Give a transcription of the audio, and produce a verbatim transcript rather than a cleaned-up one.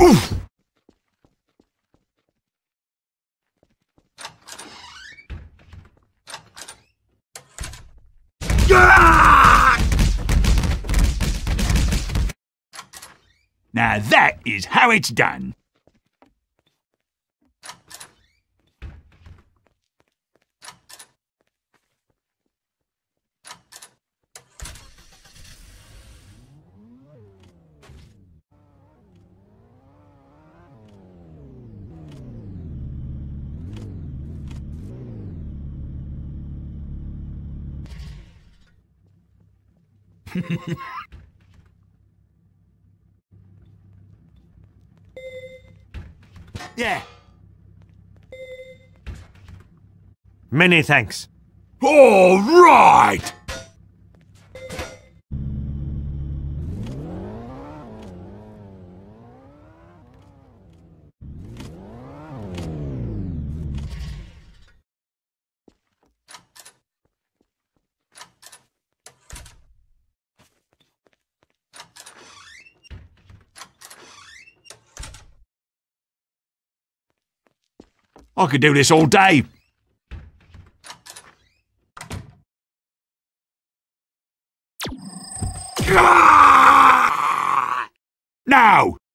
Now that is how it's done. Yeah. Many thanks. All right. I could do this all day. Now!